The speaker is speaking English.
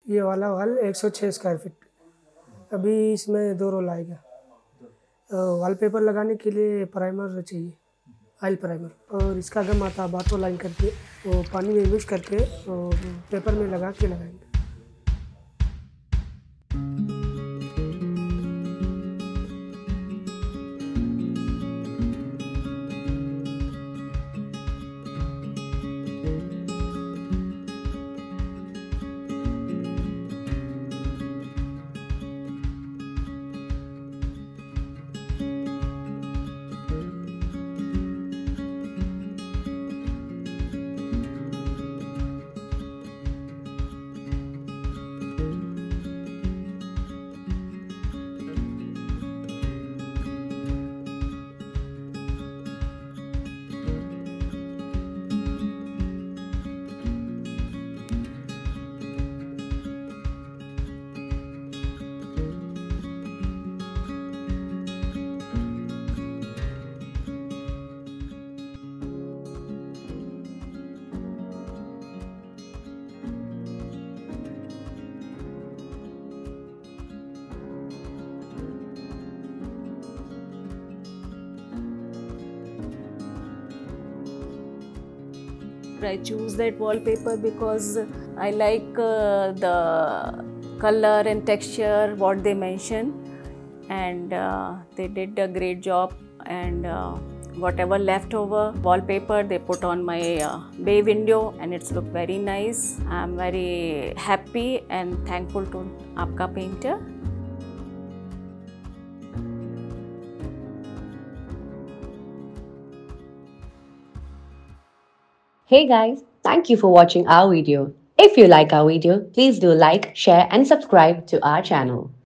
ये वाला hall 106 square feet. अभी इसमें 2 रोल आएगा। वॉलपेपर लगाने के लिए प्राइमर चाहिए, ऑयल प्राइमर, और इसका गम आता है बाटो लाइन करके, वो पानी में मिक्स करके और पेपर में लगा के लगाएंगे। I choose that wallpaper because I like the color and texture what they mention, and they did a great job, and whatever leftover wallpaper they put on my bay window, and it's look very nice. I'm very happy and thankful to Aapka Painter. Hey guys, thank you for watching our video. If you like our video, please do like, share and subscribe to our channel.